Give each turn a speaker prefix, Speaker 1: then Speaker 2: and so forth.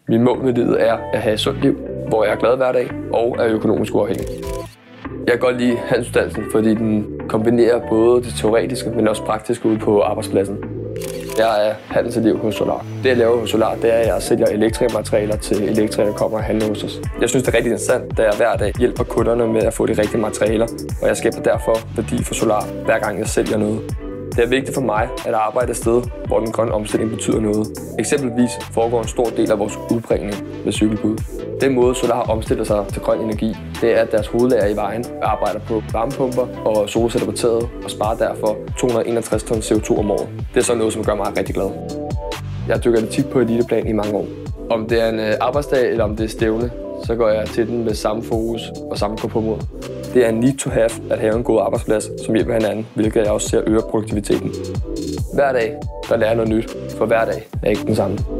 Speaker 1: Min mål med livet er at have et sundt liv, hvor jeg er glad hver dag og er økonomisk uafhængig. Jeg kan godt lide handelsuddannelsen, fordi den kombinerer både det teoretiske, men også praktiske ude på arbejdspladsen. Jeg er handelselev hos Solar. Det jeg laver hos Solar, det er, at jeg sælger elektrikermaterialer til elektrikere, der kommer og handler hos os. Jeg synes, det er rigtig interessant, da jeg hver dag hjælper kunderne med at få de rigtige materialer, og jeg skaber derfor værdi for Solar, hver gang jeg sælger noget. Det er vigtigt for mig at arbejde et sted, hvor den grønne omstilling betyder noget. Eksempelvis foregår en stor del af vores udbringning med cykelbud. Den måde Solar omstiller sig til grøn energi, det er, at deres hovedlager i vejen arbejder på varmepumper og solceller på taget og sparer derfor 261 ton CO2 om året. Det er sådan noget, som gør mig rigtig glad. Jeg dykker atletik på eliteplan i mange år. Om det er en arbejdsdag eller om det er stævne, så går jeg til den med samme fokus og samme gå-på-mod. Det er en need to have at have en god arbejdsplads, som hjælper hinanden, hvilket jeg også ser øger produktiviteten. Hver dag, der lærer jeg noget nyt, for hver dag er ikke den samme.